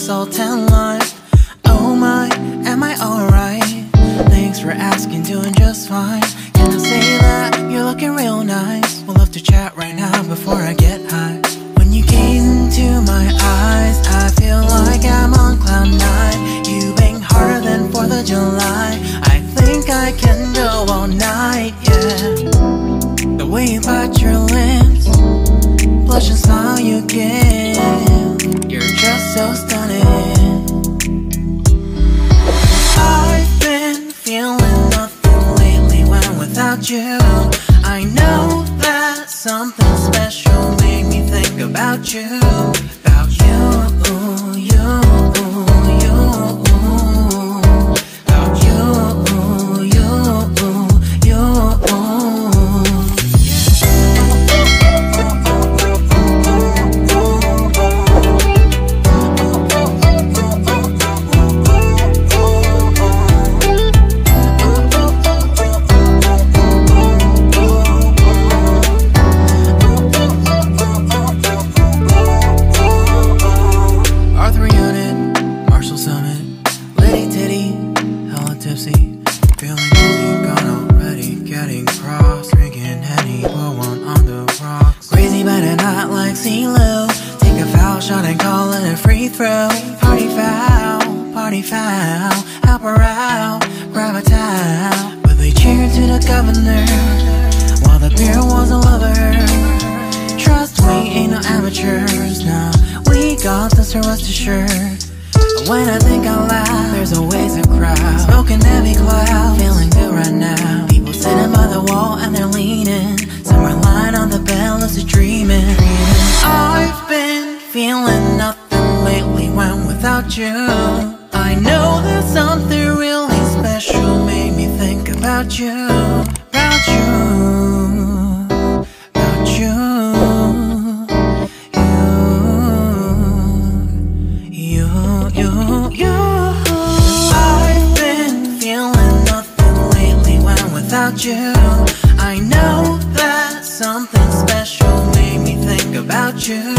salt and lime. Oh my, am I alright? Thanks for asking, doing just fine. Can I say that you're looking real nice? We'll love to chat right now before I get high. When you gaze into my eyes, I feel like I'm on cloud nine. You bang harder than 4th of July. I think I can go all night, yeah. The way you bite your lips, blush and smile you give, you're just so stunning. I've been feeling nothing lately when without you. I know that something special made me think about you. About you, you, you. About you, you, you. Feeling dizzy, gone already, getting cross, drinking Henny, pour one on the rocks. Crazy but not like CeeLo. Take a foul shot and call it a free throw. Party foul, help her out, grab a towel. But they cheered to the governor, while the beer was a lover. Trust me, ain't no amateurs, nah, we got this, so rest assured. When I think out loud, there's always a crowd, smoking heavy cloud, feeling good right now. People sitting by the wall and they're leaning, some are lying on the bed, lucid dreaming. I've been feeling nothing lately when without you. I know that something really special made me think about you. About you, about you. I've been feeling nothing lately when without you. I know that something special made me think about you.